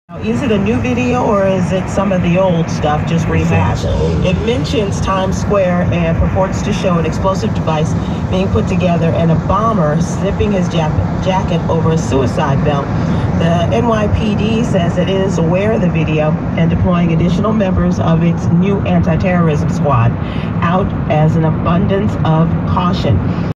Is it a new video or is it some of the old stuff just rehashed? It mentions Times Square and purports to show an explosive device being put together and a bomber slipping his jacket over a suicide belt. The NYPD says it is aware of the video and deploying additional members of its new anti-terrorism squad out as an abundance of caution.